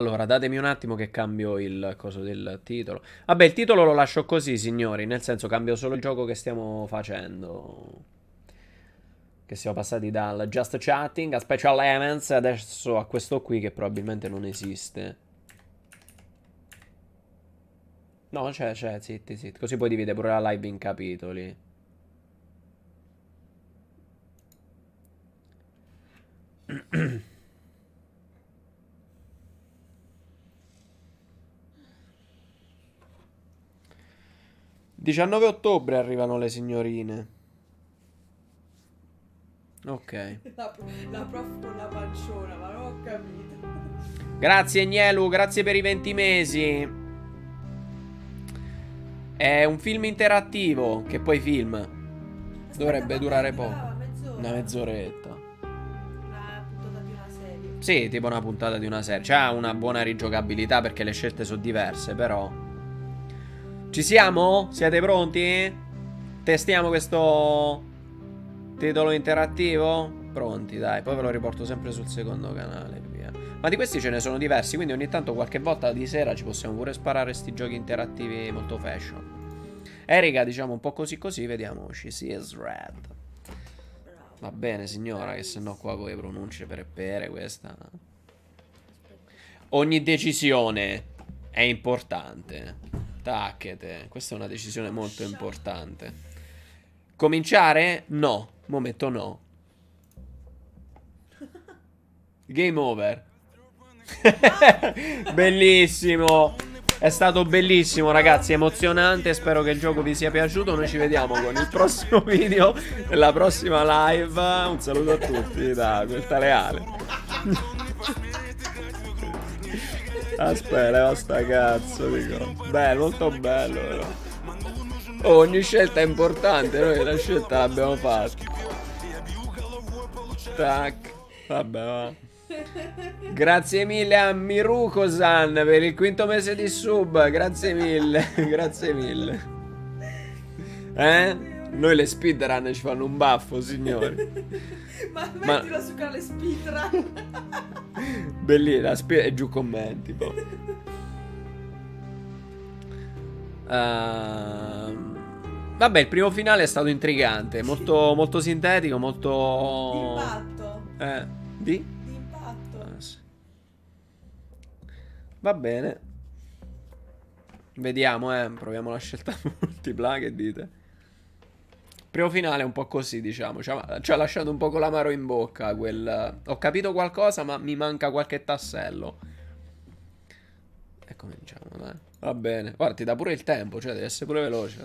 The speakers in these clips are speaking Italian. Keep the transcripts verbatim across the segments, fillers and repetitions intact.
Allora, datemi un attimo che cambio il coso del titolo. Vabbè, il titolo lo lascio così, signori. Nel senso, cambio solo il gioco che stiamo facendo. Che siamo passati dal Just Chatting a Special Elements e adesso a questo qui che probabilmente non esiste. No, c'è, c'è, zitti, zitti. Così poi divide pure la live in capitoli. diciannove ottobre arrivano le signorine. Ok. La, pro- la prof con la panciona, ma non ho capito. Grazie Nielu, grazie per i venti mesi. È un film interattivo, che poi film. Dovrebbe Aspetta, durare quanto poco. durava? Mezz'ora? Una mezz'oretta. Una puntata di una serie. Sì, tipo una puntata di una serie. C'ha una buona rigiocabilità perché le scelte sono diverse, però. Ci siamo? Siete pronti? Testiamo questo titolo interattivo? Pronti, dai. Poi ve lo riporto sempre sul secondo canale. Via. Ma di questi ce ne sono diversi, quindi ogni tanto qualche volta di sera ci possiamo pure sparare sti giochi interattivi molto fashion. Erika, diciamo un po' così così, vediamo. She sees red. Bravo. Va bene, signora, che sennò qua con le pronunce per e pere questa. Ogni decisione è importante. Tacchete. Questa è una decisione molto importante. Cominciare? No. Momento no. Game over. Bellissimo. È stato bellissimo, ragazzi. Emozionante. Spero che il gioco vi sia piaciuto. Noi ci vediamo con il prossimo video della prossima live. Un saluto a tutti da quel taleale. Aspetta, leva sta cazzo, dico. Bello, molto bello, però. Oh, ogni scelta è importante. Noi la scelta l'abbiamo fatta. Tac. Vabbè, va. Grazie mille a Miruko-san per il quinto mese di sub. Grazie mille. Grazie mille. Eh? Noi le speedrun ci fanno un baffo, signori. Ma Ma- mettilo su canale speedrun. Bellina, la speed e giù commenti, poi. Ehm, Vabbè, il primo finale è stato intrigante, molto, molto sintetico, molto... Impatto. Eh, di? Di impatto. Ah, sì. Va bene. Vediamo, eh, proviamo la scelta multipla, che dite? Primo finale è un po' così, diciamo, ci ha, ci ha lasciato un po' con l'amaro in bocca, quel... Ho capito qualcosa, ma mi manca qualche tassello. E cominciamo, dai. Va bene. Guarda, ti dà pure il tempo, cioè deve essere pure veloce.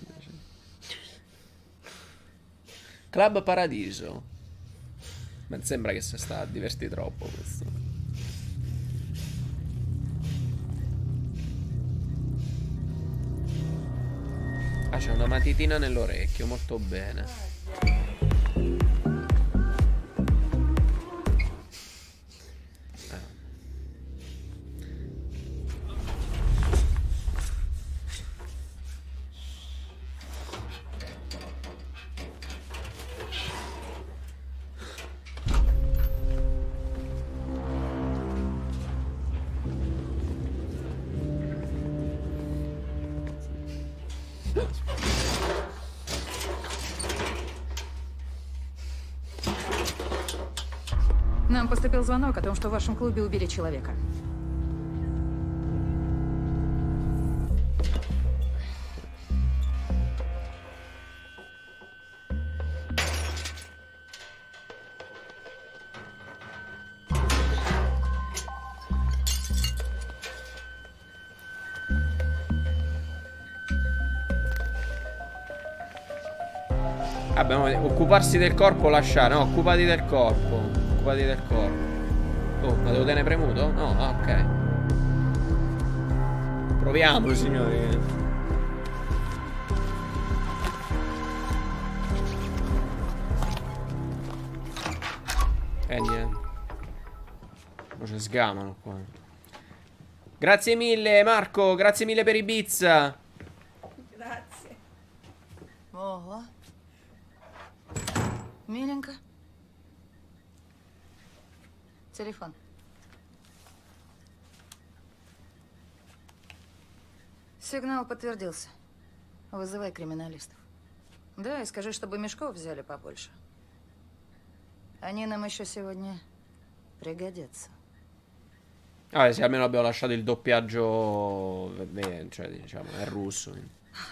Club Paradiso. Ma sembra che si sta a divertire troppo questo. Ah, c'è una matitina nell'orecchio, molto bene. Нам поступил звонок о том, что в вашем клубе убили человека. Abbiamo occuparsi del corpo, lasciare. No, occupati del corpo. Occupati del corpo. Oh, ma devo tenere premuto? No, ah, ok. Proviamo, signori. Eh, niente. Non ci sgamano qua. Grazie mille, Marco. Grazie mille per i bits. Grazie. Ого. Миленько. Телефон. Сигнал подтвердился. Вызывай криминалистов. Да, и скажи, чтобы мешков взяли побольше. Они нам еще сегодня пригодятся. Ah, sì, almeno abbiamo lasciato il doppiaggio, beh, cioè, diciamo, è russo. Quindi.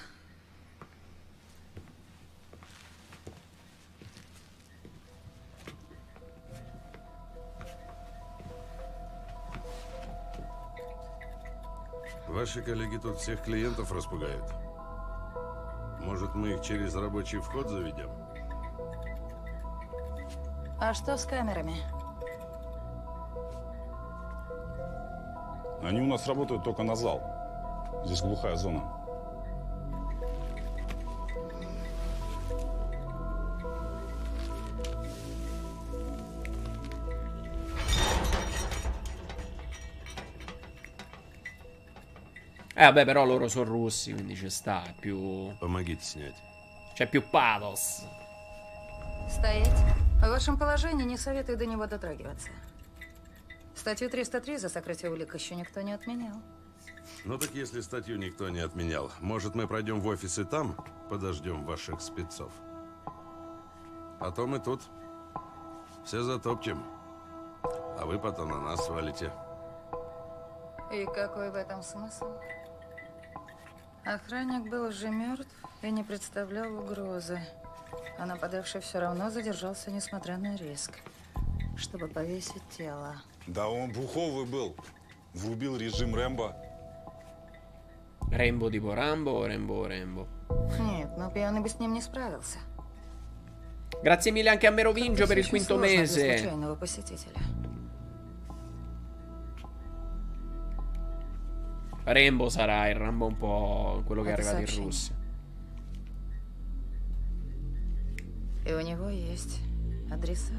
Ваши коллеги тут всех клиентов распугают. Может, мы их через рабочий вход заведем? А что с камерами? Они у нас работают только на зал. Здесь глухая зона. Eh vabbè, però loro sono russi, quindi ci sta, è più... Помогите снять. C'è più pathos. Стоять. В вашем положении не советую до него дотрагиваться. Статью триста три за сокрытие улик еще никто не отменял. Ну так если статью никто не отменял, может, мы пройдем в офис и там подождем ваших спецов? Потом и тут все затопчем, а вы потом на нас свалите. И какой в этом смысл? Охранник был уже мертв и не представлял угрозы. А нападавший все равно задержался, несмотря на риск, чтобы повесить тело. Да он буховый был. Врубил режим Рэмбо. Рэмбо tipo Rambo, Рэмбо, Рэмбо. Нет, но пьяный бы с ним не справился. Grazie mille anche a Merovingio per il Очень quinto сложно для mese. случайного посетителя. Rainbow sarà il Rambo un po' quello che è Это arrivato in сообщение. Russia. И у него есть адресат.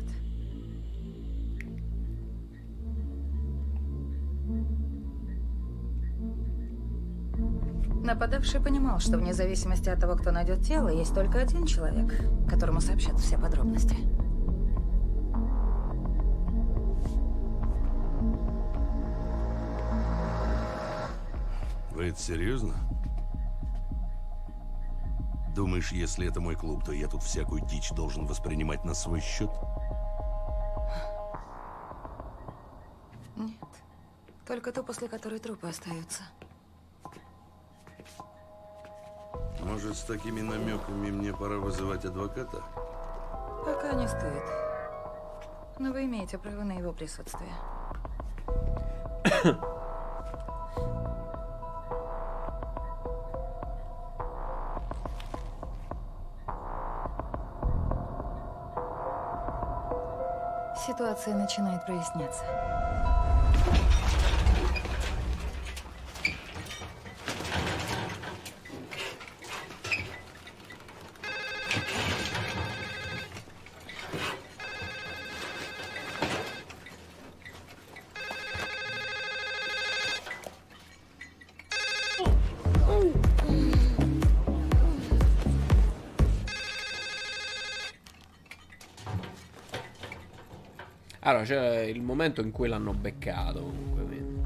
Нападавший понимал, что вне зависимости от того, кто найдет тело, есть только один человек, которому сообщат все подробности. Вы это серьезно? Думаешь, если это мой клуб, то я тут всякую дичь должен воспринимать на свой счет? Нет. Только ту, после которой трупы остаются. Может, с такими намеками мне пора вызывать адвоката? Пока не стоит. Но вы имеете право на его присутствие. Ситуация начинает проясняться. Allora, c'è il momento in cui l'hanno beccato comunque. Quindi.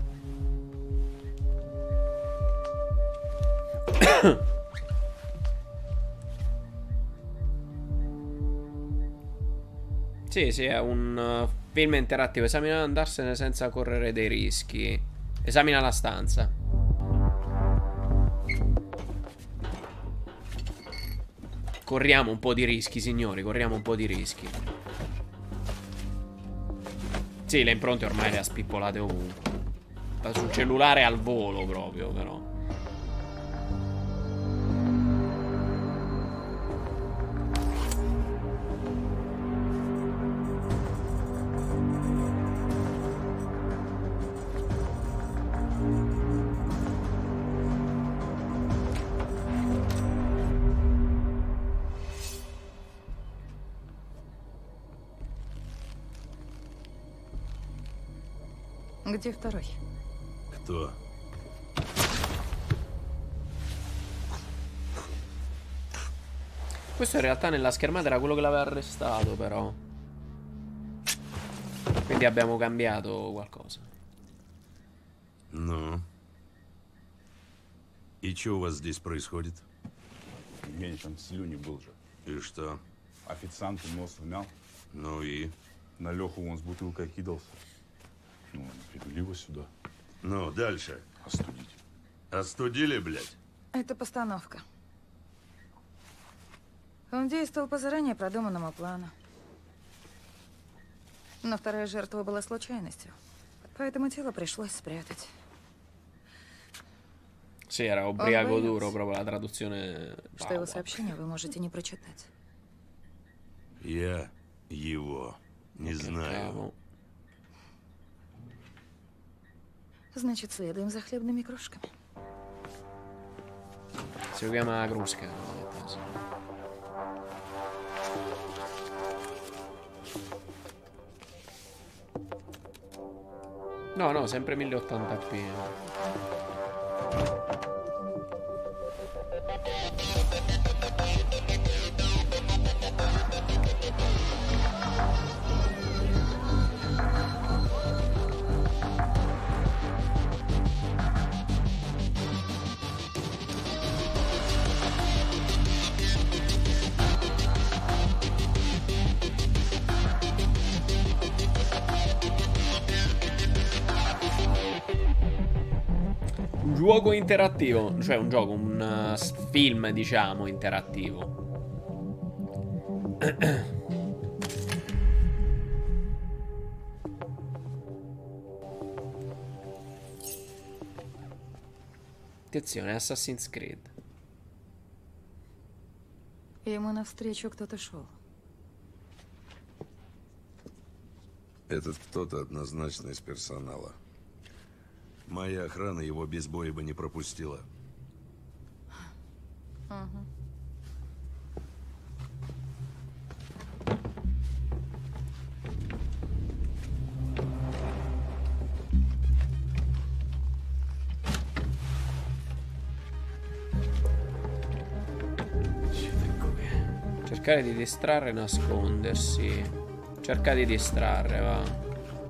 Sì, sì, è un uh, film interattivo. Esamina andarsene senza correre dei rischi. Esamina la stanza. Corriamo un po' di rischi, signori. Corriamo un po' di rischi. Sì, le impronte ormai le ha spippolate ovunque. Sul cellulare al volo proprio, però. Где второй? Кто? Questo in realtà nella schermata era quello che l'aveva arrestato, però. Quindi abbiamo cambiato qualcosa. No. И что у вас здесь происходит? Евгений там слюни был же. И что? Официанту нос вмял. Ну и? На Леху он с бутылкой кидался. Ну, привели его сюда. Ну, дальше. Остудить. Остудили, блядь? Это постановка. Он действовал по заранее продуманному плану. Но вторая жертва была случайностью. Поэтому тело пришлось спрятать. Sì, era ubriaco Он duro, боялся, proprio la traduzione. что его сообщение вы можете не прочитать. Я его не знаю. Cavo. Значит, следуем за хлебными крошками. Si chiama Kruska. ho detto, sì. No, no, sempre mille ottanta p. Un gioco interattivo, cioè un gioco, un uh, film, diciamo, interattivo. Attenzione, Assassin's Creed. Ему навстречу кто-то шел. Этот кто-то однозначно из персонала. Моя охрана его без боя бы не пропустила. Угу. Cercare di distrarre e nascondersi. Cerca di distrarre, va.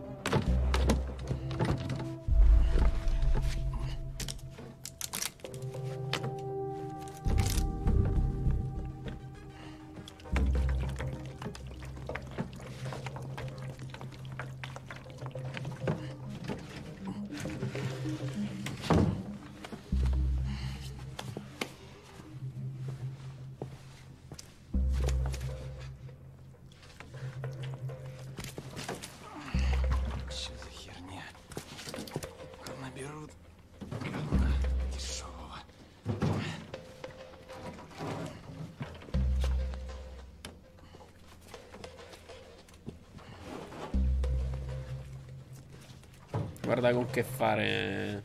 Guarda con che fare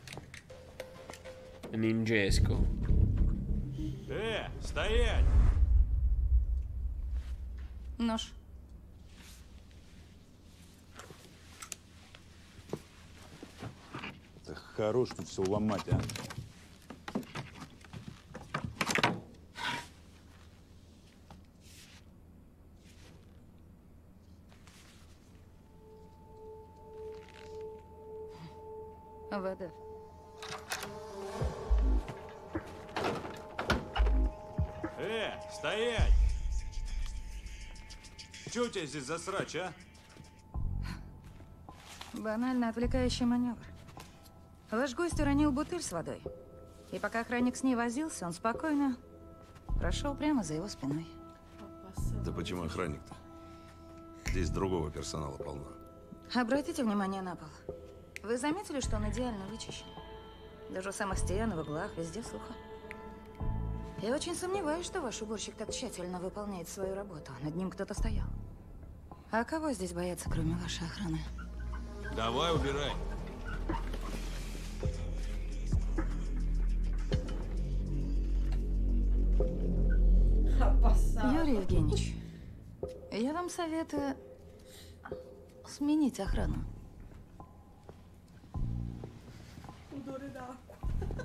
ninjesco. Э, стоять! Нож. Да хорош тут все ломать, а. Вода. Э, стоять! Че у тебя здесь за срач, а? Банально отвлекающий маневр. Ваш гость уронил бутыль с водой. И пока охранник с ней возился, он спокойно прошел прямо за его спиной. Да почему охранник-то? Здесь другого персонала полно. Обратите внимание на пол. Вы заметили, что он идеально вычищен? Даже у самых стен, в углах, везде сухо. Я очень сомневаюсь, что ваш уборщик так тщательно выполняет свою работу. Над ним кто-то стоял. А кого здесь боятся, кроме вашей охраны? Давай, убирай. Юрий Евгеньевич, я вам советую сменить охрану. Odore d'acqua.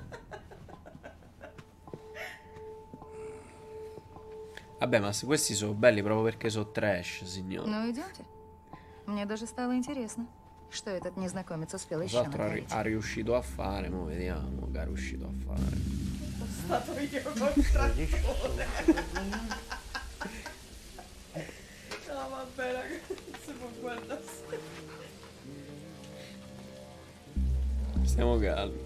Vabbè, ma se questi sono belli proprio perché sono trash, signore. Ну, идемте. Мне даже стало интересно, что этот незнакомец успел еще Cos'altro ha, ri- натворить. ha riuscito a fare? Mo vediamo che ha riuscito a fare. stato io col trattore. No vabbè ragazzi, ma guarda. Stiamo calmi.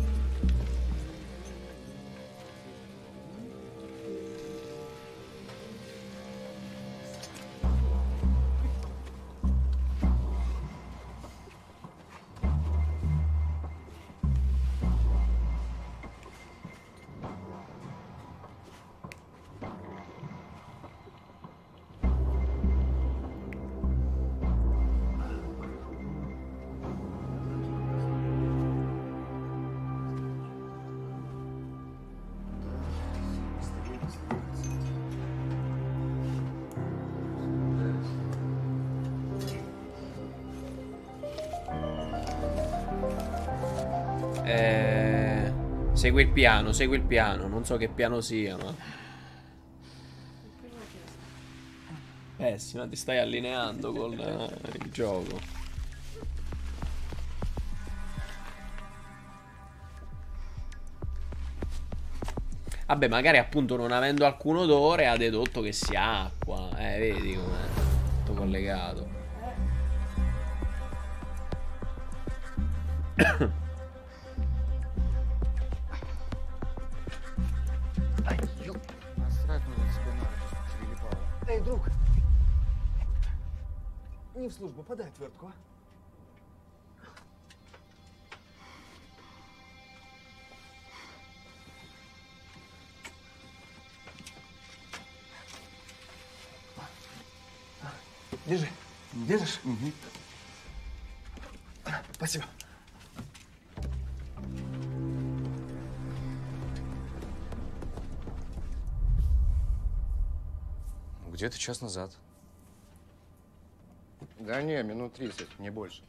Eh, segui il piano, segui il piano. Non so che piano sia, ma pessima, ti stai allineando con uh, il gioco. Vabbè, magari appunto non avendo alcun odore ha dedotto che sia acqua. Eh, vedi com'è tutto collegato. Эй, друг! Не в службу, подай отвертку, а? Держи. Держишь? Угу. Спасибо. Где-то час назад. Да не, минут тридцать, не больше.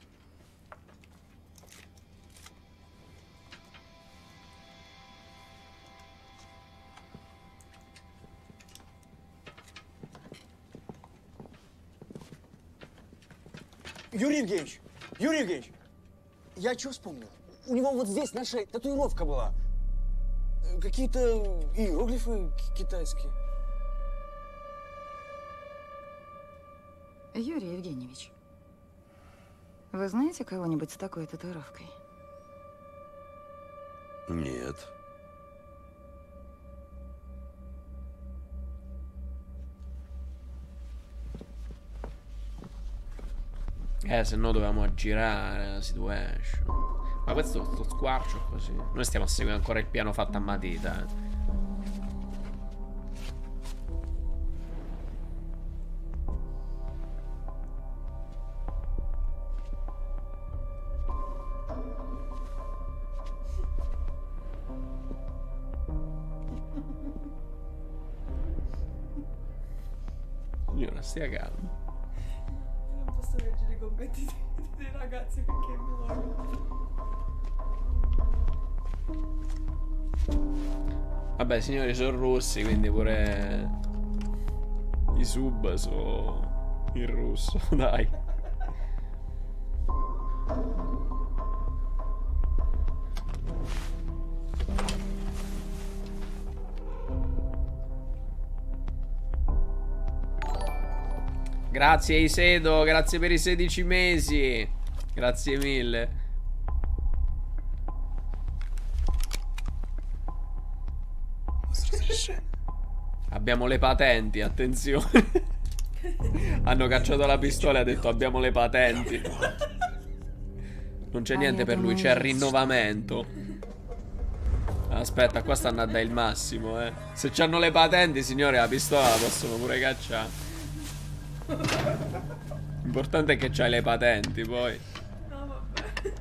Юрий Евгеньевич! Юрий Евгеньевич! Я что вспомнил? У него вот здесь на шее татуировка была. Какие-то иероглифы китайские. Юрий Евгеньевич, вы знаете кого-нибудь с такой татуировкой? Нет. Eh, se no dovevamo aggirare la situation. Ma questo sto squarcio è così. Noi stiamo a seguire ancora il piano fatto a matita, eh. Signora, stia calma. Non posso leggere i commenti dei, dei ragazzi perché mi voglio. Vabbè, signori, sono russi, quindi pure i sub sono in russo, dai. Grazie Isedo, grazie per i sedici mesi. Grazie mille. Abbiamo le patenti, attenzione. Hanno cacciato la pistola e ha detto abbiamo le patenti. Non c'è niente per lui, c'è il rinnovamento. Aspetta, qua stanno a dare il massimo, eh. Se c'hanno le patenti, signore, la pistola la possono pure cacciare. L'importante è che c'hai le patenti, poi. No, vabbè.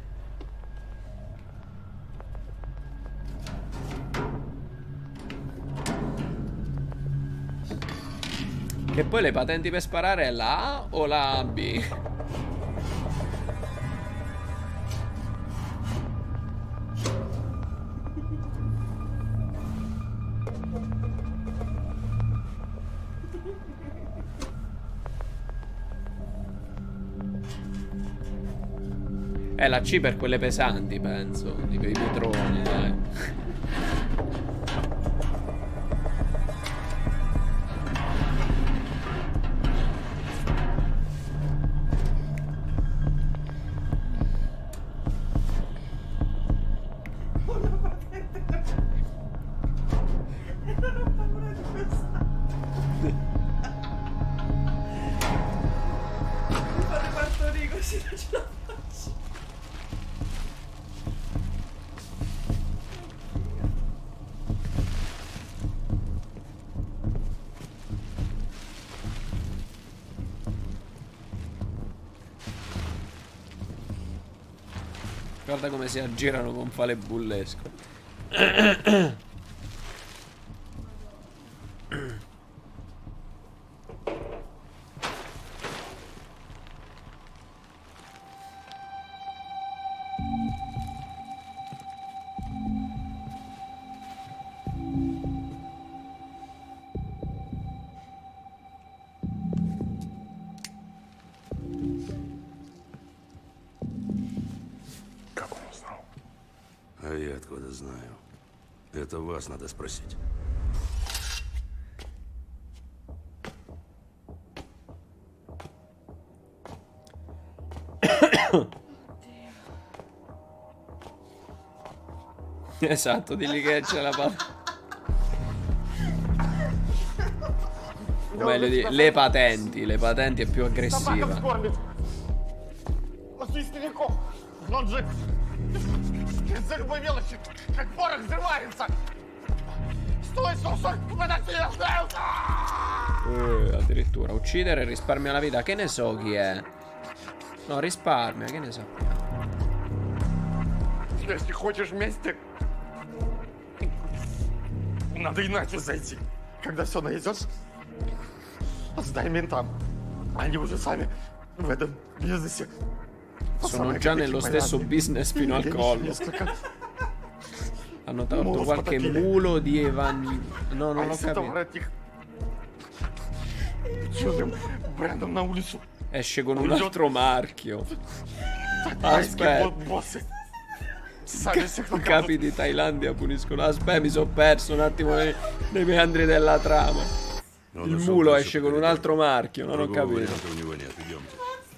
Che poi le patenti per sparare è la A o la B? È la C per quelle pesanti, penso. Tipo i vetroni, dai. Guarda come si aggirano con fale bullesco. А я откуда знаю? Это вас надо спросить. Esatto, digli che c'è la palla. O meglio di le patenti, le patenti è più aggressiva. За любой мелочи, как порох взрывается. Стой, стой, Uh, addirittura uccidere risparmia la vita. Che ne so chi è? No, risparmia, che ne sappiamo. Если хочешь вместе, надо иначе зайти. Когда все найдешь, сдай ментам. Они уже сами в этом бизнесе. Sono già nello stesso business fino al collo. Hanno tolto qualche mulo di Evan. No, non l'ho capito. Esce con un altro marchio. Aspetta. I capi di Thailandia puniscono. Aspetta, mi sono perso un attimo nei, nei meandri della trama. Il mulo esce con un altro marchio. Non ho capito.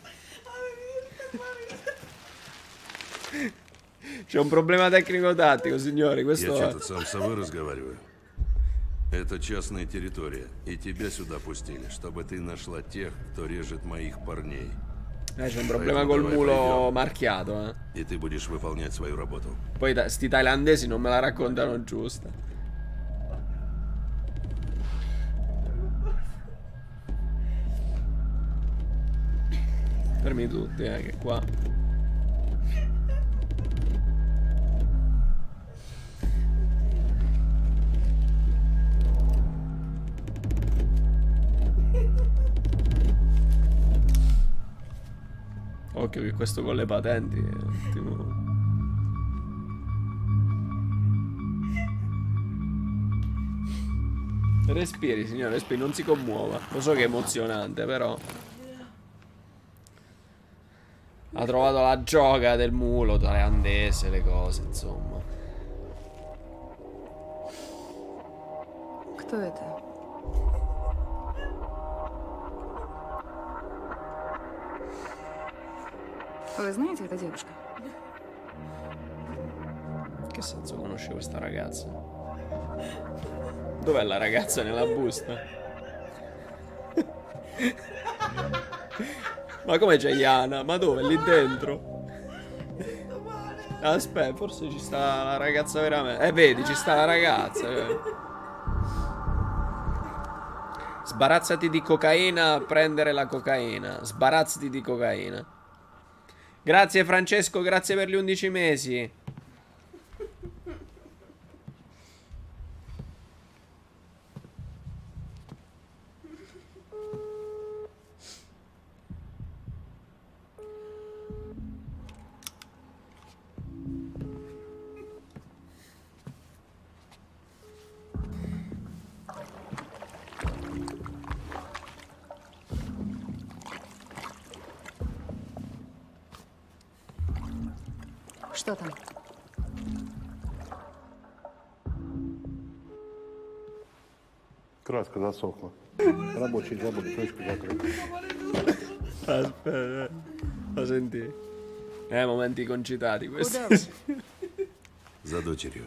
C'è un problema tecnico-tattico, signori. Questo Я è... что-то сам с собой разговариваю. Это частная территория, и тебя сюда пустили, чтобы ты нашла тех, кто режет моих парней. Eh, c'è un problema col mulo marchiato, eh. И ты будешь выполнять свою работу. Poi ta- sti thailandesi non me la raccontano giusta. Fermi tutti, eh, che qua. Occhio che questo con le patenti è un attimo... Respiri, signore, respiri, non si commuova. Lo so che è emozionante, però ha trovato la gioca del mulo thailandese, le cose, insomma. Кто это? Вы знаете эту девушку? Che senso conosce questa ragazza? Dov'è la ragazza nella busta? Ma come c'è Iana? Ma dove? Lì dentro? Aspetta, forse ci sta la ragazza veramente. Eh, vedi, ci sta la ragazza. Eh. Sbarazzati di cocaina a prendere la cocaina. Sbarazzati di cocaina. Grazie Francesco, grazie per gli undici mesi. Что там? Краска засохла. Рабочий забыл, точку закрыть. Aspetta, lo senti? Eh, momenti concitati questi. За дочерью.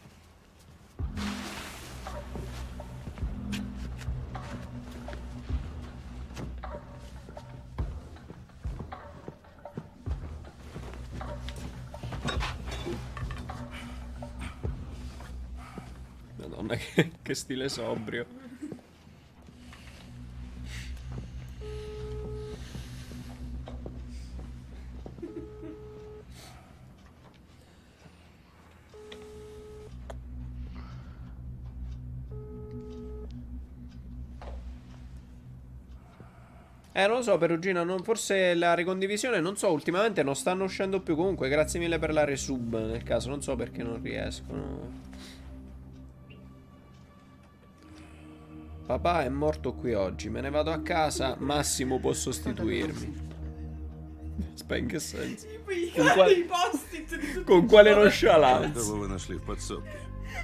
Madonna, che, che stile sobrio. Eh, non lo so, Perugina, non, forse la ricondivisione, non so, ultimamente non stanno uscendo più comunque. Grazie mille per la resub, nel caso, non so perché non riescono. Papà è morto qui oggi, me ne vado a casa, Massimo può sostituirmi. Aspetta, in che senso? Con quale, con quale nonchalance? Кого вы нашли в подсобке?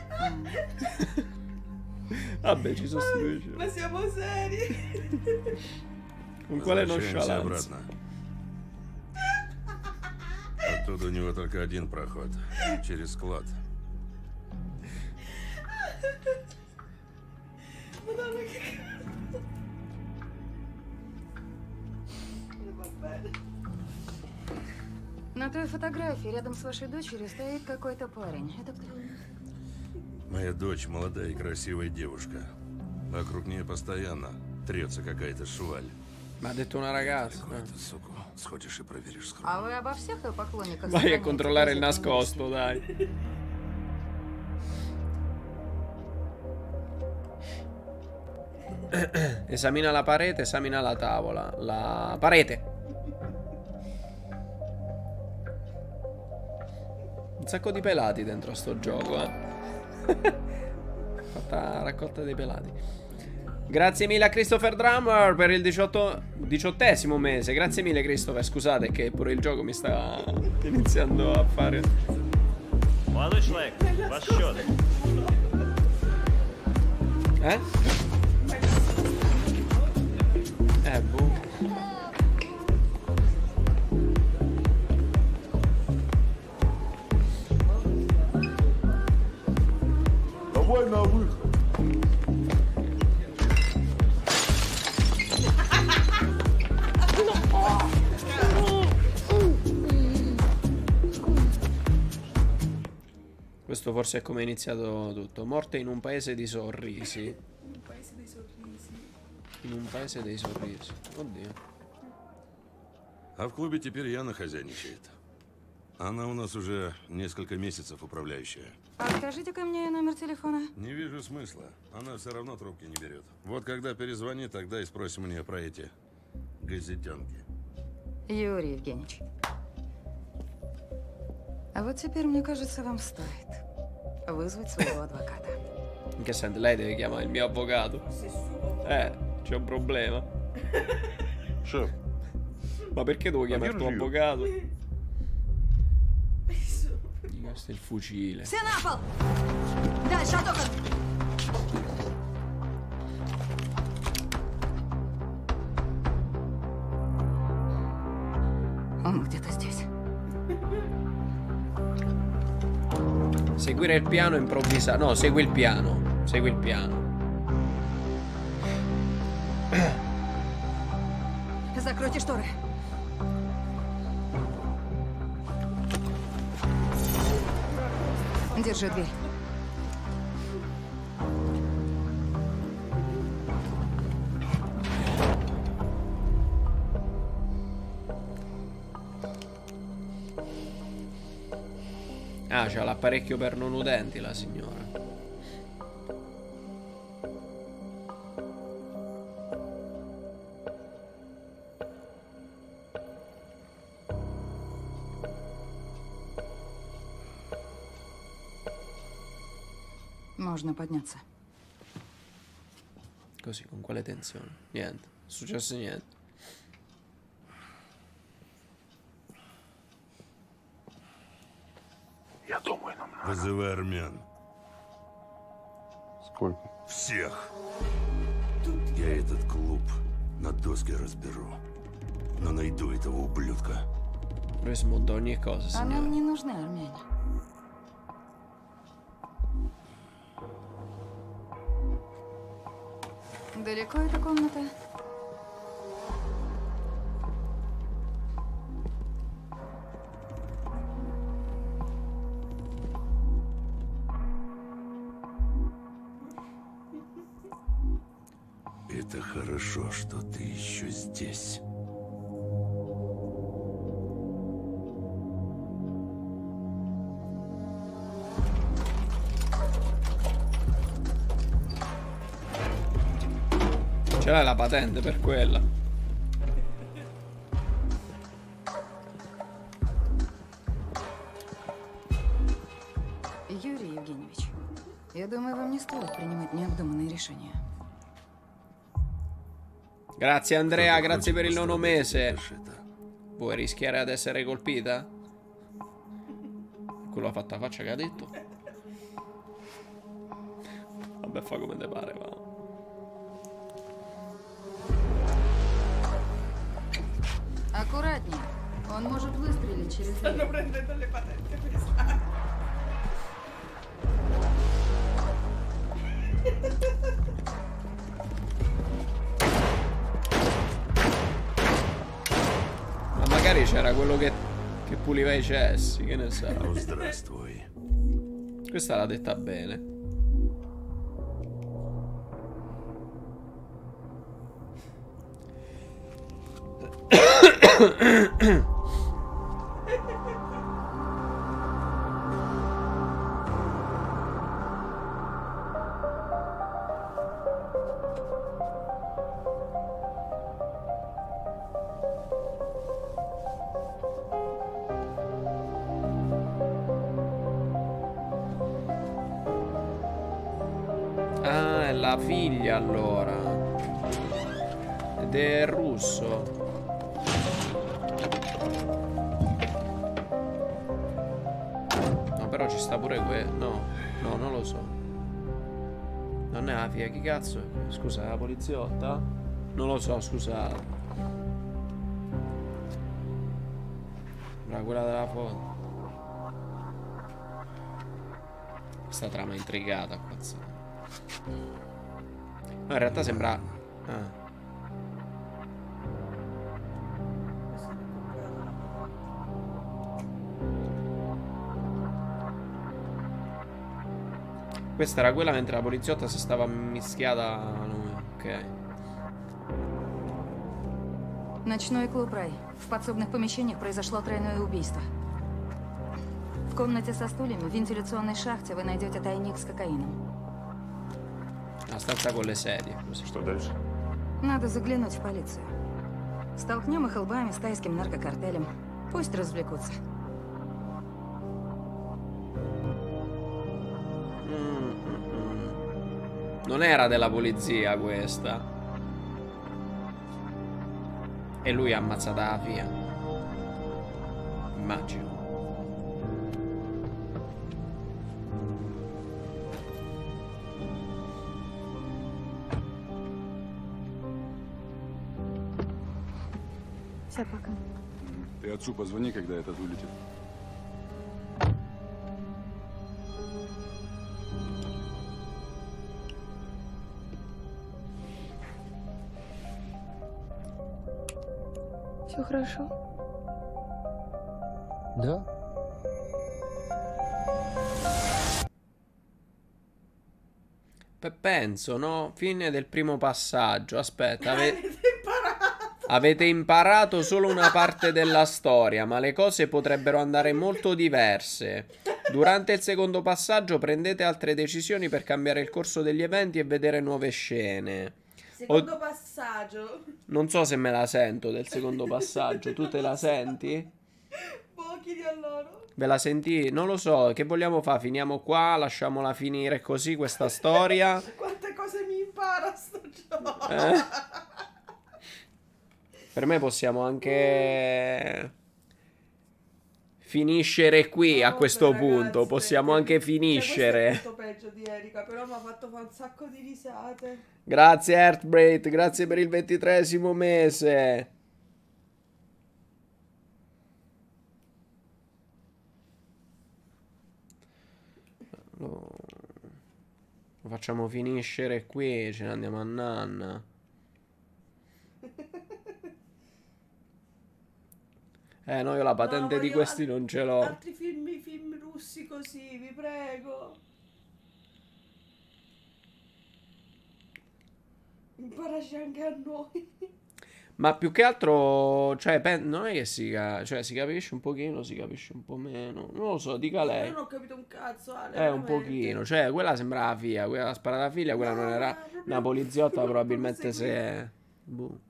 Vabbè, ci sostituisce. Ma siamo seri? Con quale Возвращаемся nonchalance? обратно. Оттуда у него только один проход. Через склад. Madonna che cazzo. Va bene. На той фотографии рядом с вашей дочерью стоит какой-то парень. Это кто? Моя дочь молодая и красивая девушка. Вокруг нее постоянно трется какая-то шваль. Ma ha detto una ragazza. Какую-то суку. Сходишь и проверишь скоро. А вы обо всех ее поклонниках Vai a знаете? controllare il nascosto, dai. Esamina la parete, esamina la tavola. La parete. Un sacco di pelati dentro a sto gioco, eh. Fatta raccolta dei pelati. Grazie mille a Christopher Drummer per il diciotto, diciottesimo mese. Grazie mille Christopher, scusate che pure il gioco mi sta iniziando a fare. Молодой человек, ваш счет. Eh? Eh, boh. Давай на выход. Questo forse è come è iniziato tutto. Morte in un paese di sorrisi. Un paese dei sorrisi. In un paese dei sorrisi. Oddio. А в клубе теперь Яна хозяйничает. Она у нас уже несколько месяцев управляющая. А скажите-ка мне номер телефона. Не вижу смысла. Она все равно трубки не берет. Вот когда перезвонит, тогда и спросим у нее про эти газетенки. Юрий Евгеньевич. А вот теперь, мне кажется, вам стоит вызвать своего адвоката. In che senso? Lei deve chiamare il mio avvocato. Eh, c'è un problema. Шеф, Ma perché devo chiamare il tuo Держи. avvocato? Questo è il fucile. Все на пол! Дальше, от окон! Он где-то здесь. Seguire il piano improvvisa. No, segui il piano. Segui il piano. Закройте шторы. Держи дверь. Ah, c'ha l'apparecchio per non udenti la signora. Можно подняться. Così, con quale tensione? Niente, non è successo niente. я думаю, нам надо. Вызывай армян. Сколько? Всех. Я этот клуб на доске разберу. Но найду этого ублюдка. Lui smonta ogni cosa, А нам signore. не нужны армяне. Далеко эта комната? Это хорошо, что ты еще здесь. Ce l'hai la patente per quella. Юрий Евгеньевич, я думаю, вам не стоит принимать необдуманные решения. Grazie Andrea, grazie per il nono mese. Vuoi rischiare ad essere colpita? Quello ha fatto la faccia che ha detto. Vabbè, fa come te pare, va. Аккуратнее. Он может выстрелить через дверь. Stanno prendendo le patente pesate. Ma magari c'era quello che, che puliva i cessi, che ne sa. Oh, здравствуй. Questa l'ha detta bene. Ah, è la figlia allora. Ed è russo. No, però ci sta pure quello. No, no, non lo so. Non è la figlia, chi cazzo è? Scusa, è la poliziotta? Non lo so, scusate. Era quella della foto. Questa trama intrigata, cazzo. No, in realtà sembra... Ah. Questa era quella mentre la poliziotta si stava mischiata a lui. Ok. Ночной клуб «Рай». В подсобных помещениях произошло тройное убийство. В комнате со стульями в вентиляционной шахте вы найдете тайник с кокаином. La stanza con le sedie. Così. Что дальше? Надо заглянуть в полицию. Столкнем их лбами с тайским наркокартелем. Пусть развлекутся. Mm, mm, mm. Non era della polizia questa. E lui ha ammazzato la figlia. Immagino. Все, пока. Ты отцу позвони, когда этот вылетит. Все хорошо? Да? Pe- Penso, no? Fine del primo passaggio. Aspetta, ave- avete imparato solo una parte della storia, ma le cose potrebbero andare molto diverse. Durante il secondo passaggio prendete altre decisioni per cambiare il corso degli eventi e vedere nuove scene. Secondo O- passaggio. Non so se me la sento del secondo passaggio. Tu te la senti? Boh, chiedi a loro. Ve la senti? Non lo so. Che vogliamo fare? Finiamo qua? Lasciamola finire così questa storia? Quante cose mi impara sto gioco. Eh? Per me possiamo anche finiscere qui a questo Vabbè, punto. ragazzi, Possiamo perché- anche cioè, finiscere. questo è molto peggio di Erika, però mi ha fatto fare un sacco di risate. Grazie Heartbreak, grazie per il ventitreesimo mese. Lo... lo facciamo finiscere qui, ce ne andiamo a nanna. Eh no, io la patente No, di voglio questi al- non ce l'ho. Altri film, film russi così, vi prego. Imparaci anche a noi. Ma più che altro, cioè, pen- non è che si, ca- cioè, si capisce un pochino, si capisce un po' meno. Non lo so, dica Io lei. non ho capito un cazzo, Ale. Eh, un veramente. pochino. Cioè, quella sembrava figlia, quella sparata a figlia, quella No, non era ma proprio- una poliziotta, proprio probabilmente seguito. se... Boh.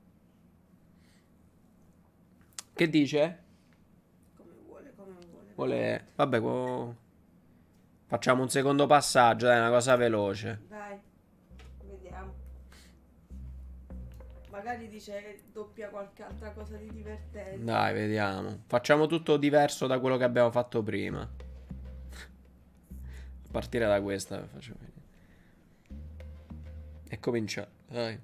Che dice? Come vuole, come vuole. Vuole... Vabbè, co- Facciamo un secondo passaggio, dai, una cosa veloce. Dai, vediamo. Magari dice doppia qualche altra cosa di divertente. Dai, vediamo. Facciamo tutto diverso da quello che abbiamo fatto prima. A partire da questa faccio vedere. E cominciare, dai.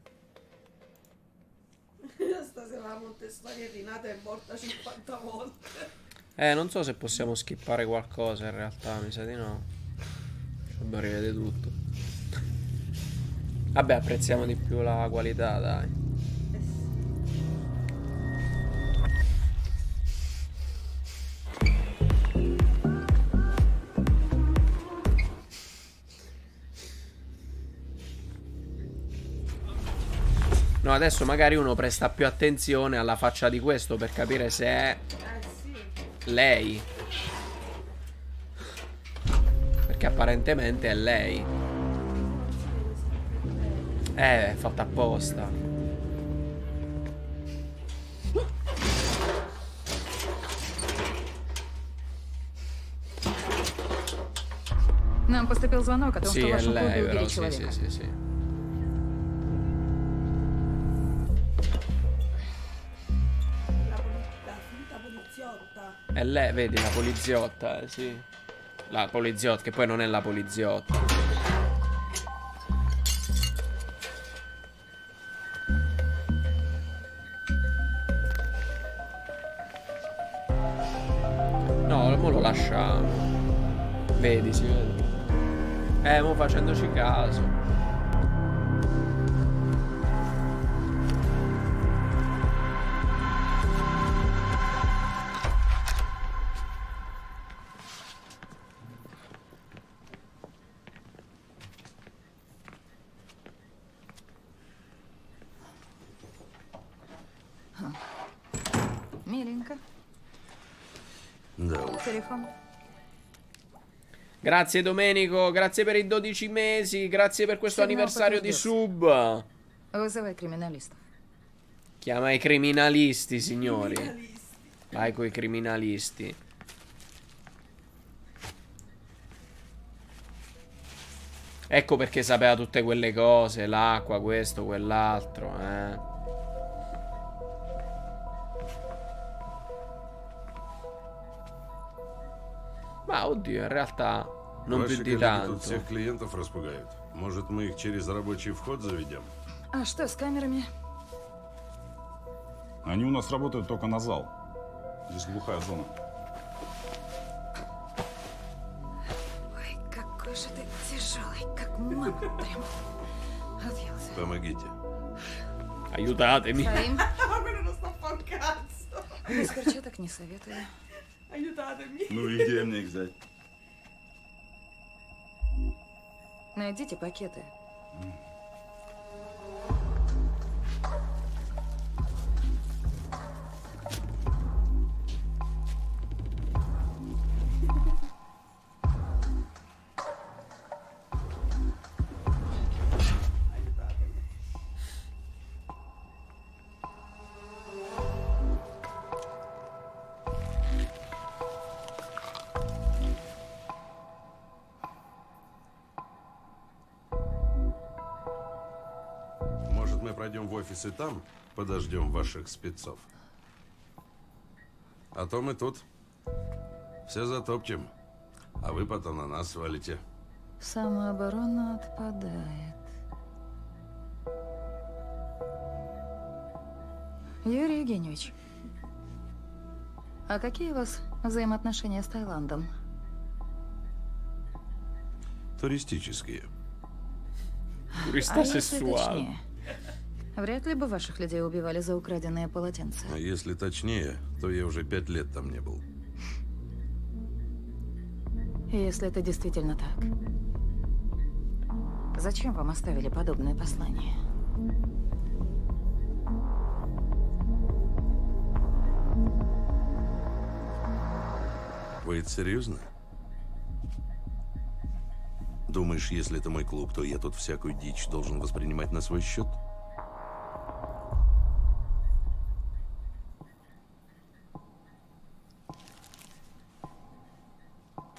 Stasera la Montessori è rinata e morta cinquanta volte. Eh, non so se possiamo skippare qualcosa in realtà, mi sa di no. Dobbiamo rivedere tutto. Vabbè, apprezziamo di più la qualità, dai. No, adesso magari uno presta più attenzione alla faccia di questo per capire se è lei. Perché apparentemente è lei. Eh, è fatta apposta. Нам поступил звонок о том, Sì, что в è вашем клубе lei, убили però sì, человека. sì, sì, sì. È lei, vedi, la poliziotta, eh, sì. La poliziotta, che poi non è la poliziotta. No, mo lo lasciamo. Vedi, si vede. Eh, mo facendoci caso. Миленько. Да уж. Телефон. Grazie Domenico, grazie per i dodici mesi, grazie per questo Signor anniversario di Patruglios. sub. Вызывай криминалистов. Chiama i criminalisti, signori. Vai coi criminalisti. Ecco perché sapeva tutte quelle cose, l'acqua, questo, quell'altro, eh. Ma oddio, in realtà non Ваши più di коллеги тут tanto. всех клиентов распугают. Может, мы их через рабочий вход заведем? А что с камерами? Они у нас работают только на зал. Здесь глухая зона. Ой, какой же ты тяжелый, как мама прям. Отъелся. Помогите. Aiutatemi. Фаим, Ma quello non sta a fare un cazzo. без перчаток не советую. Aiutatemi. Ну и где мне их взять? Найдите пакеты. Может, мы пройдем в офис и там подождем ваших спецов? А то мы тут все затопчем, а вы потом на нас свалите. Самооборона отпадает. Юрий Евгеньевич, а какие у вас взаимоотношения с Таиландом? Туристические. Туриста А если сексуал. точнее? Вряд ли бы ваших людей убивали за украденные полотенца. А если точнее, то я уже пять лет там не был. Если это действительно так, зачем вам оставили подобное послание? Вы это серьезно? Думаешь, если это мой клуб, то я тут всякую дичь должен воспринимать на свой счет?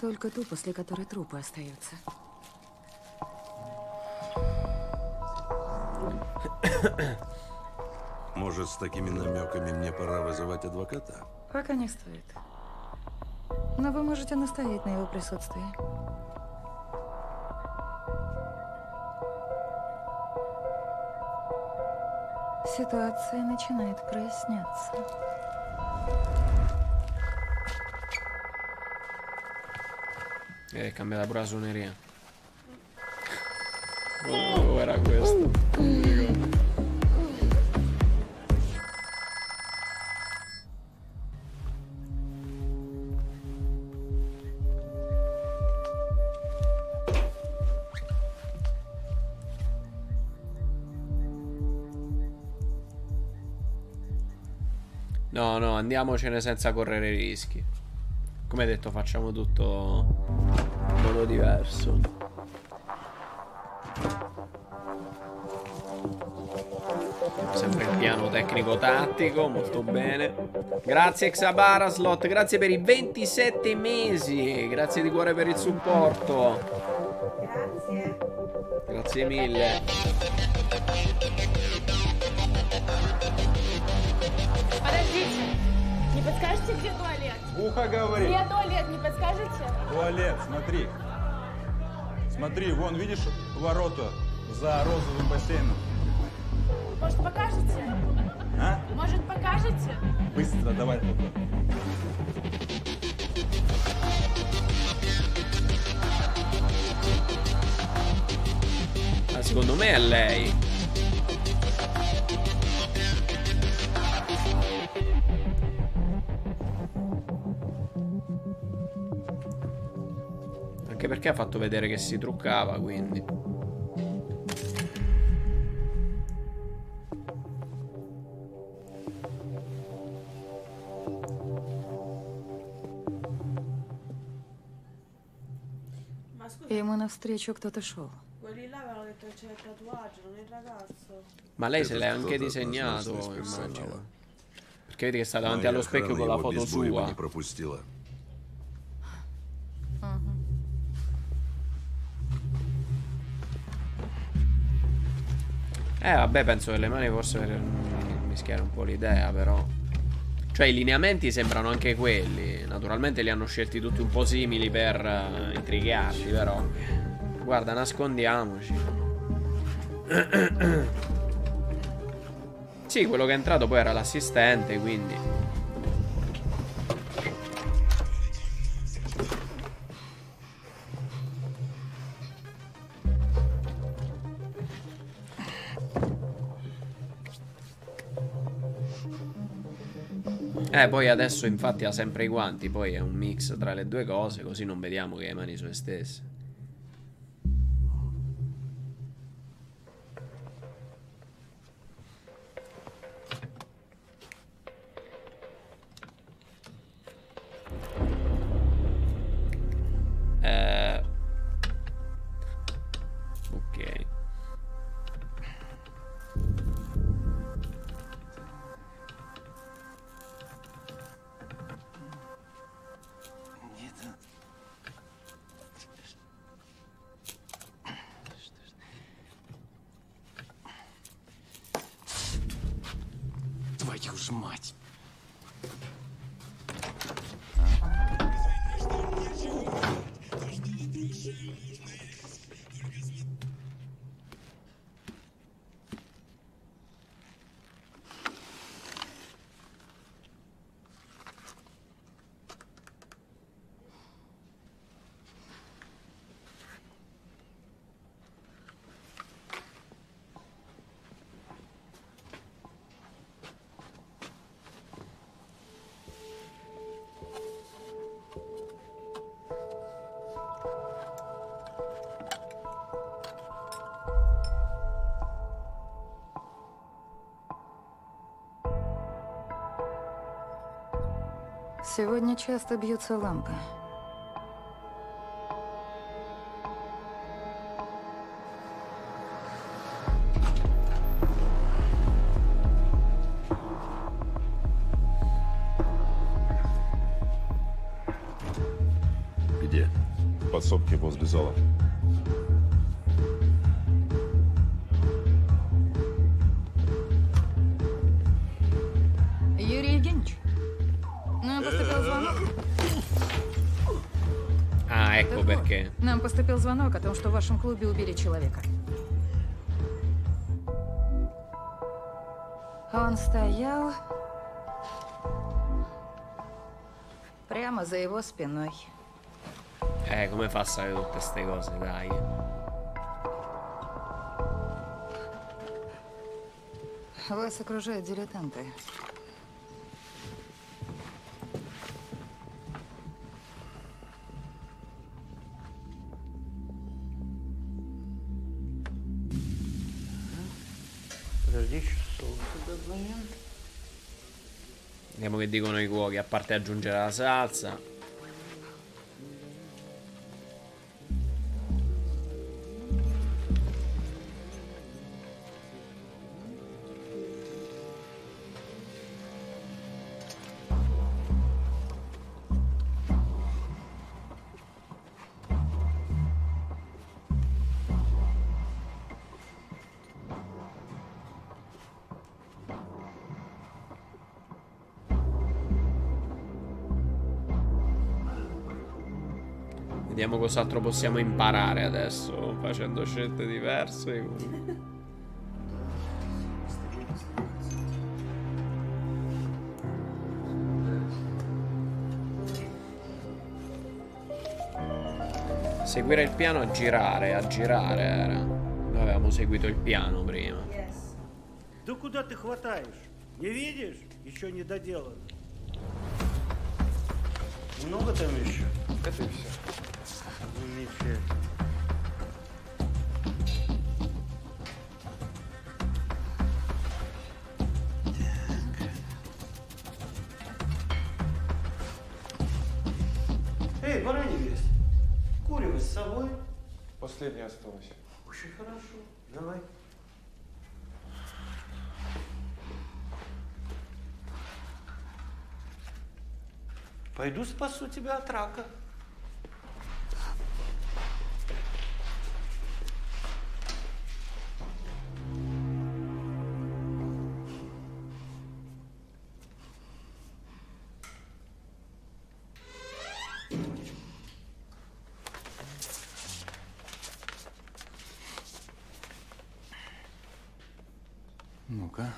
только ту, после которой трупы остаются. Может, с такими намеками мне пора вызывать адвоката? Пока не стоит. Но вы можете настоять на его присутствии. Ситуация начинает проясняться. Eh, è cambiata pure la suoneria. Oh, era questo. Non mi ricordo. No, no, andiamocene senza correre rischi. Come detto, facciamo tutto in modo diverso. Sempre il piano tecnico-tattico, molto bene. Grazie Xabara Slot, grazie per i ventisette mesi. Grazie di cuore per il supporto. Grazie. Grazie mille. Подождите. Не подскажете, где туалет? Ухо говори. Где туалет, не подскажете? Туалет, смотри. Смотри, вон, видишь ворота за розовым бассейном? Может, покажете? А? Может, покажете? Быстро, давай туда. Ma secondo me è lei. Anche perché ha fatto vedere che si truccava, quindi. Ma scusa, Ему навстречу кто-то шел. quelli là avevano detto che c'era il tatuaggio, non il ragazzo. Ma lei se Этот l'è anche кто-то disegnato, однозначно из immagino. персонала. Perché vedi che sta davanti Моя allo specchio охрана con la его foto без боя не sua. пропустила. Eh vabbè, penso che le mani forse per mischiare un po' l'idea, però. Cioè i lineamenti sembrano anche quelli. Naturalmente li hanno scelti tutti un po' simili per uh, intrigarci, però. Guarda, nascondiamoci. Sì, quello che è entrato poi era l'assistente, quindi. Eh, poi adesso infatti ha sempre i guanti, poi è un mix tra le due cose, così non vediamo che ha le mani sue stesse. Eh... Ok. Твою ж мать! Сегодня часто бьются лампы. Где? подсобке возле зала. Юрий Евгеньевич, нам поступил звонок. Ah, ecco Так вот, perché. нам поступил звонок о том, что в вашем клубе убили человека. Он стоял прямо за его спиной. Eh, come fa a sapere tutte queste cose, dai. Вас окружают дилетанты. Подожди, еще соус добавим. Vediamo che dicono i cuochi, a parte aggiungere la salsa. Vediamo cos'altro possiamo imparare adesso, facendo scelte diverse. Seguire il piano a girare, a girare era. Noi avevamo seguito il piano prima. Да куда ты хватаешь? Не видишь? Еще не доделано. Много там еще? Это и все. Замечательно. Эй, баранья весть. Курево с собой? Последнее осталось. Очень хорошо. Давай. Пойду спасу тебя от рака. Ну-ка.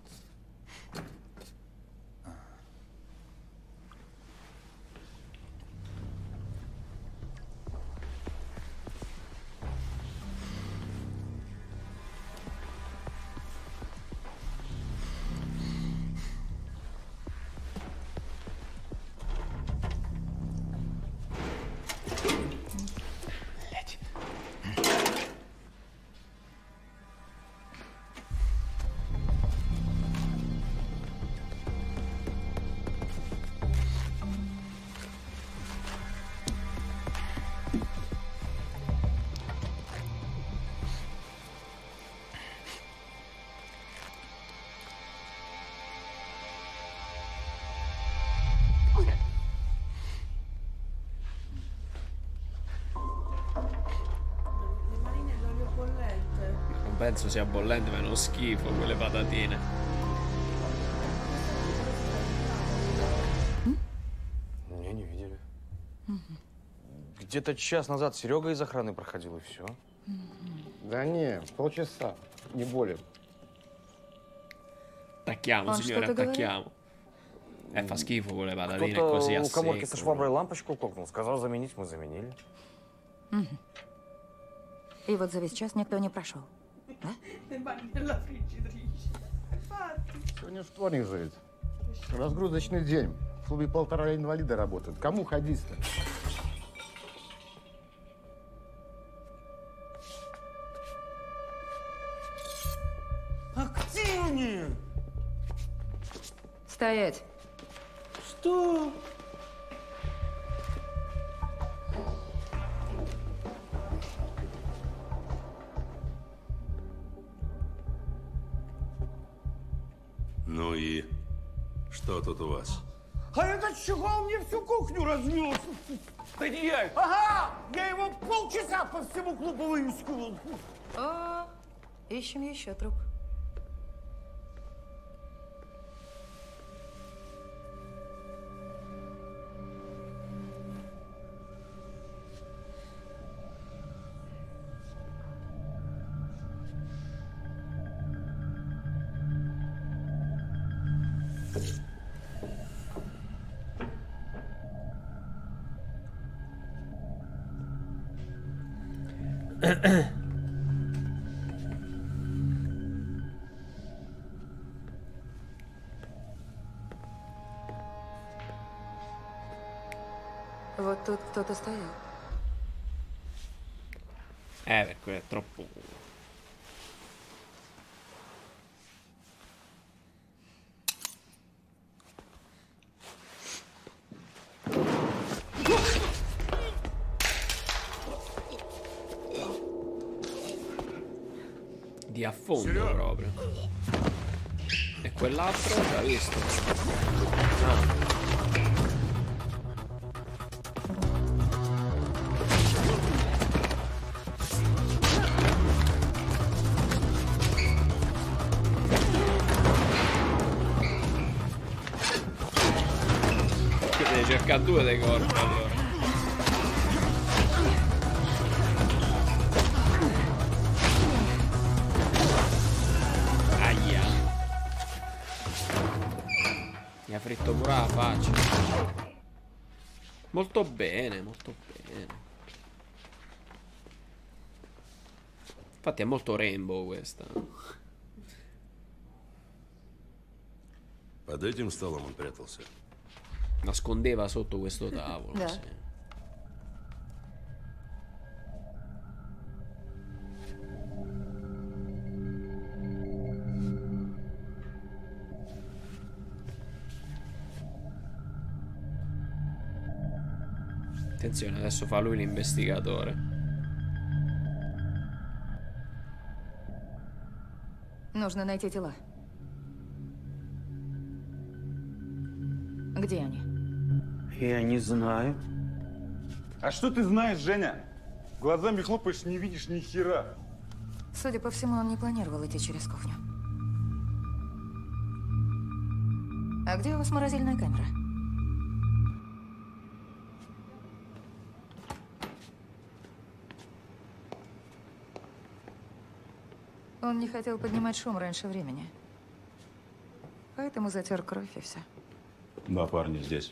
Penso sia bollente, ma è uno schifo quelle patatine. Меня не видели. Где-то час назад Серега из охраны проходил, и все. Да не, полчаса, не более. Attacchiamo, Он signore, что-то attacchiamo. Eh, fa schifo quelle patatine Кто-то così a у коморки со secco. шваброй лампочку кокнул, сказал заменить, мы заменили. И вот за весь час никто не прошел. Да? Le mani nella friggitrice. Infatti. Сегодня вторник, Заяц. Разгрузочный день. В клубе полтора инвалида работают. Кому ходить-то? А где они? Стоять. Что? Ну и что тут у вас? А этот чувак мне всю кухню разнес. Да не я! Ага! Я его полчаса по всему клубу выискивал. О, ищем еще труп. Вот тут кто-то стоял. Eh, per quello è troppo. Di affondo proprio. E quell'altro l'ha visto. Ah. Devi cercare due dei corpi allora. Aia. Mi ha fritto pure la faccia. Molto bene, molto bene. Infatti è molto Rainbow questa. Под этим столом он прятался. Nascondeva sotto questo tavolo. Да. Sì. Attenzione, adesso fa lui l'investigatore. Нужно найти тела. Где они? Я не знаю. А что ты знаешь, Женя? Глазами хлопаешь, не видишь ни хера. Судя по всему, он не планировал идти через кухню. А где у вас морозильная камера? Он не хотел поднимать шум раньше времени. Поэтому затер кровь и все. Да, парни, здесь.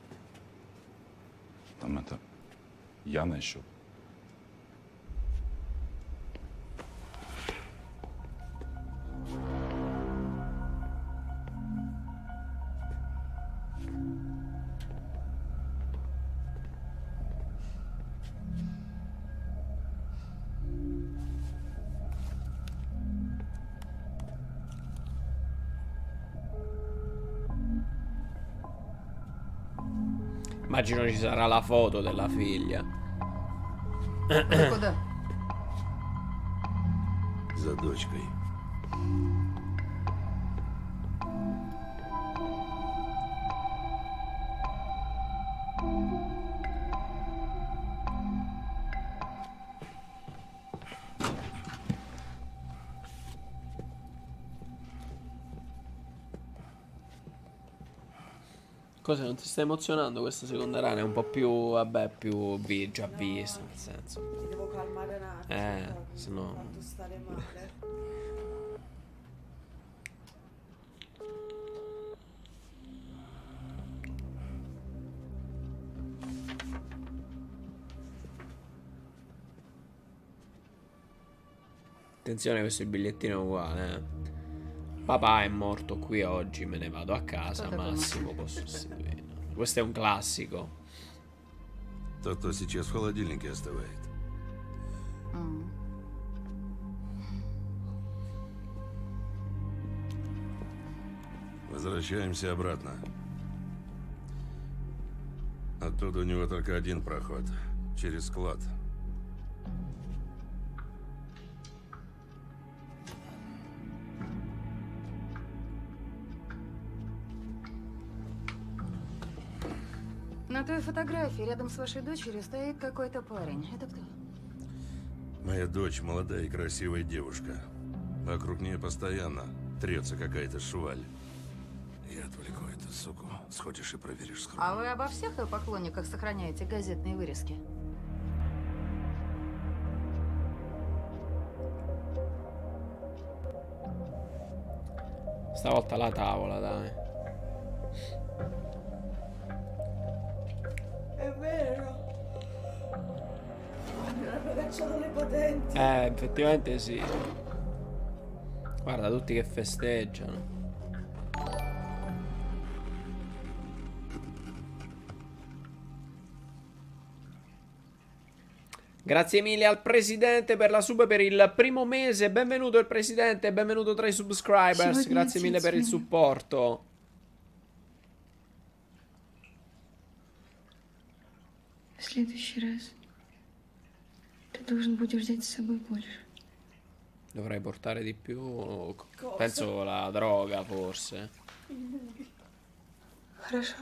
Там это... Яна еще. Immagino ci sarà la foto della figlia. Куда? За дочкой. Cosa, non ti sta emozionando questa seconda rana? È un po' più, vabbè, più vi, già visto, nel senso. Ti devo calmare un attimo. Eh, però mi se hai no... fatto stare male. Attenzione, questo è il bigliettino uguale, eh. Papà è morto qui oggi, me ne vado a casa, Massimo posso sostituire. Questo è un classico. Тот, кто сейчас в холодильнике остывает. Mm. Возвращаемся обратно. Оттуда у него только один проход. Через склад. На той фотографии рядом с вашей дочерью стоит какой-то парень. Это кто? Моя дочь молодая и красивая девушка. Вокруг нее постоянно трется какая-то шваль. Я отвлеку эту суку. Сходишь и проверишь схрон. А вы обо всех ее поклонниках сохраняете газетные вырезки? Stavolta la tavola, dai. È vero. Mi hanno cacciato le patenti. Eh, effettivamente sì. Guarda, tutti che festeggiano. Grazie mille al presidente per la sub per il primo mese. Benvenuto il presidente, benvenuto tra i subscribers. Grazie mille per il supporto. В следующий раз ты должен будешь взять с собой больше. Dovrei portare di più. Penso la droga, forse. Хорошо.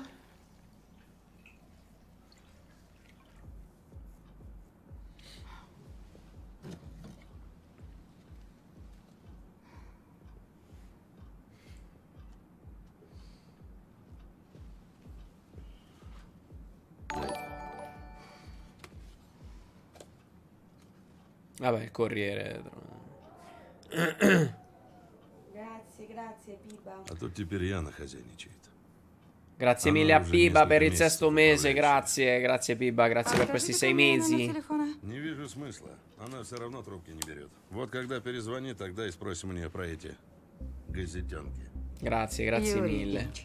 Vabbè, il corriere. Grazie, grazie, Biba. А тут теперь Яна хозяйничает. Grazie mille a Piba per il sesto mese. Grazie, grazie Piba, grazie per questi sei mesi. Не вижу смысла. Она все равно трубки не берет. Вот когда перезвони, тогда и спроси меня про эти газетенки. Grazie, grazie Юрий mille. Ильич.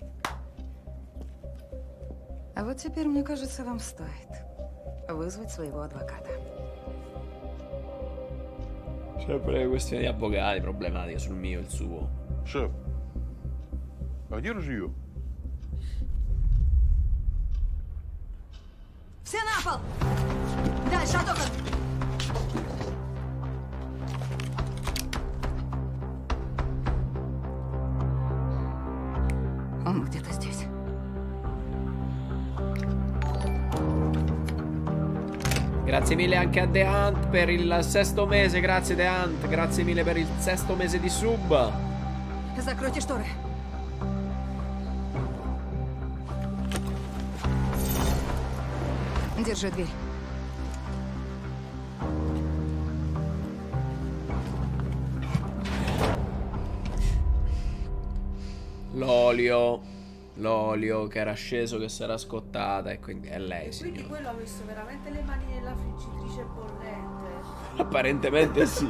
А вот теперь, мне кажется, вам стоит вызвать своего адвоката. Sempre questioni di avvocati, problematiche sul mio e il suo. Шеф, а где ружье? Все на пол! Дальше от окон! Он где-то здесь. Grazie mille anche a The Hunt per il sesto mese. Grazie The Hunt, grazie mille per il sesto mese di sub. Закройте шторы. Держи дверь. L'olio. L'olio che era sceso, che si era scottata. E quindi è lei, Quindi signore. quello ha messo veramente le mani nella friggitrice bollente. Apparentemente sì.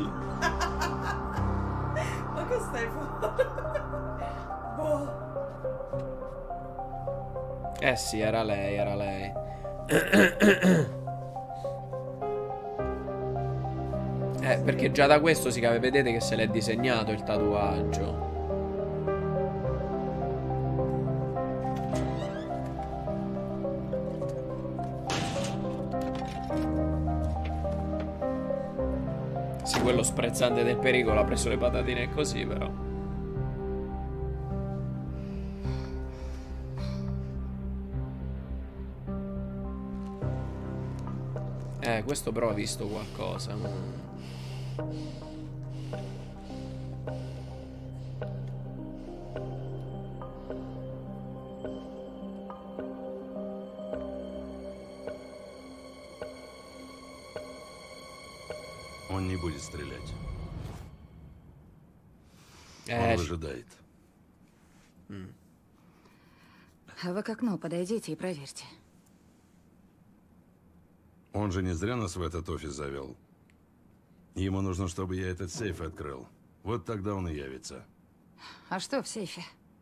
Ma che stai fuori? Boh. Eh sì, era lei, era lei. Eh, perché già da questo si capisce, vedete che se l'è disegnato il tatuaggio. Sì, quello sprezzante del pericolo ha preso le patatine così, però. Eh, questo però ha visto qualcosa. Он не будет стрелять. Eh, Он выжидает. А вы к окну подойдите и проверьте. Он же не зря нас в этот офис завел. Ему нужно, чтобы я этот сейф открыл. Вот тогда он и явится. А что в сейфе?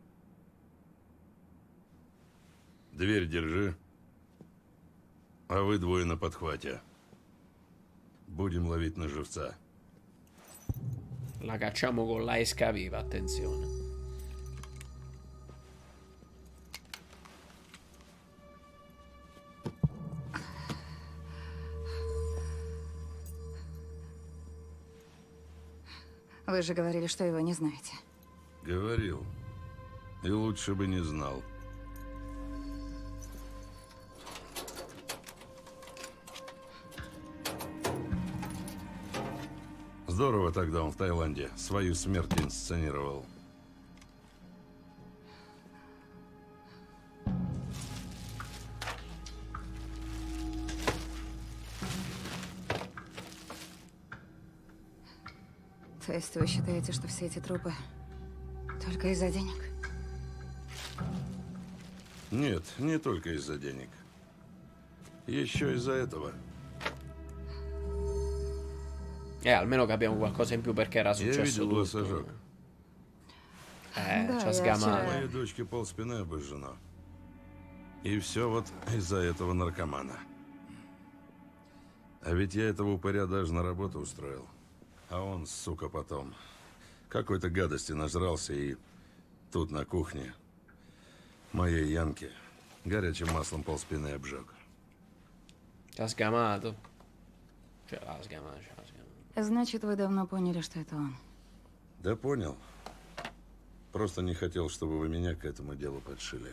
Дверь держи. А вы двое на подхвате. Будем ловить на живца. La cacciamo con la esca viva, attenzione. Вы же говорили, что его не знаете. Говорил. И лучше бы не знал. Здорово тогда он в Таиланде свою смерть инсценировал. То есть вы считаете, что все эти трупы только из-за денег? Нет, не только из-за денег. Еще из-за этого. Eh, almeno capiamo qualcosa in più perché era Я successo видел tutto. лосожок. Eh, Да, ci ha я sgamato. вчера- Моей дочке полспины обожжено. И все вот из-за этого наркомана. А ведь я этого упыря даже на работу устроил. А он, сука, потом какой-то гадости нажрался и тут на кухне моей Янки горячим маслом полспины обжег. Ci ha sgamato. Ce l'ha sgamato, ce l'ha sgamato. Значит, вы давно поняли, что это он. Да понял. Просто не хотел, чтобы вы меня к этому делу подшили.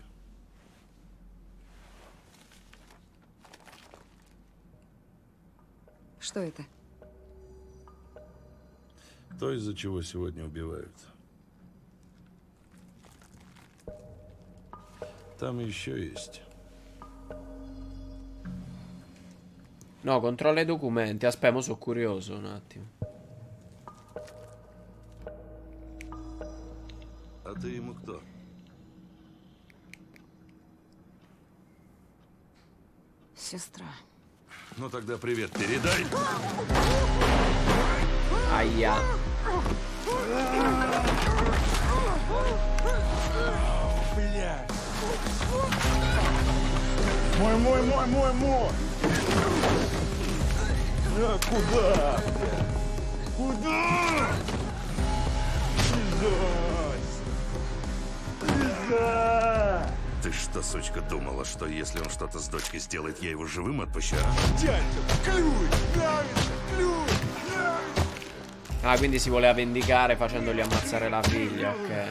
Что это? То, из-за чего сегодня убивают. Там еще есть. No, controlla i documenti. Aspetta, mo sono curioso un attimo. А ты ему кто? Сестра. Ну тогда привет передай. Aia. Блядь. Мой, мой, мой, мой, мой. А, куда? Куда? Пиздец. Пизда. Ты что, сучка, думала, что если он что-то с дочкой сделает, я его живым отпущу? Дядя, клюй, нравится, клюй. Ah, quindi si voleva vendicare facendogli ammazzare la figlia, ok.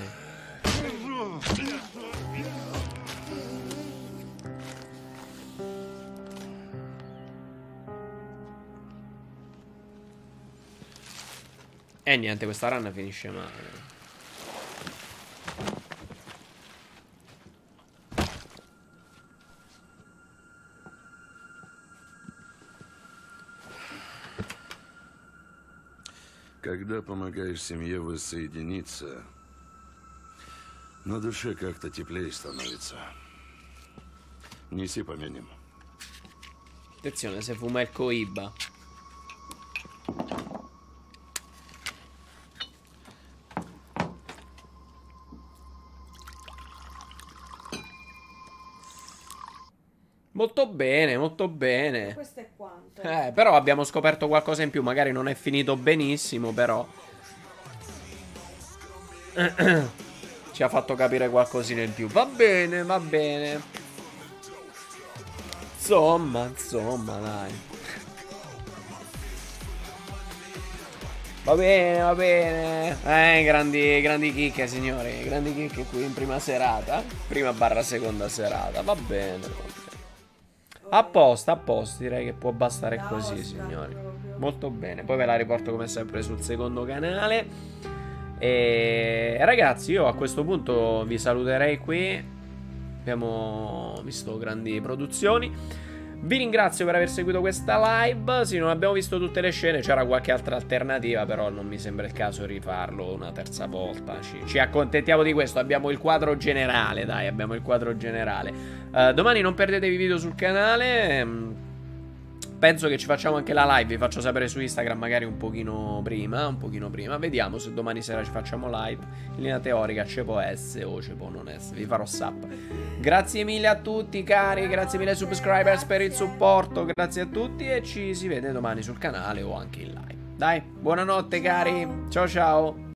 E niente, questa run finisce male. Когда помогаешь семье воссоединиться, на душе как-то теплее становится. Неси помянем. Attenzione, se fuma il coiba. Molto bene, molto bene. Questo è quanto. Eh, però abbiamo scoperto qualcosa in più. Magari non è finito benissimo, però ci ha fatto capire qualcosina in più. Va bene, va bene. Insomma, insomma, dai. Va bene, va bene. Eh, grandi, grandi chicche, signori. Grandi chicche qui in prima serata. Prima barra seconda serata. Va bene, va bene. Apposta, apposta, direi che può bastare così, signori. Molto bene. Poi ve la riporto come sempre sul secondo canale. E ragazzi, io a questo punto vi saluterei qui. Abbiamo visto grandi produzioni. Vi ringrazio per aver seguito questa live. Sì, non abbiamo visto tutte le scene, c'era qualche altra alternativa, però non mi sembra il caso rifarlo una terza volta. Ci, ci accontentiamo di questo. Abbiamo il quadro generale, dai, abbiamo il quadro generale. uh, Domani non perdetevi video sul canale. Penso che ci facciamo anche la live. Vi faccio sapere su Instagram magari un pochino prima. Un pochino prima. Vediamo se domani sera ci facciamo live. In linea teorica ci può essere o ci può non essere. Vi farò sap. Grazie mille a tutti cari. Grazie mille subscribers per il supporto. Grazie a tutti. E ci si vede domani sul canale o anche in live. Dai, buonanotte cari. Ciao ciao.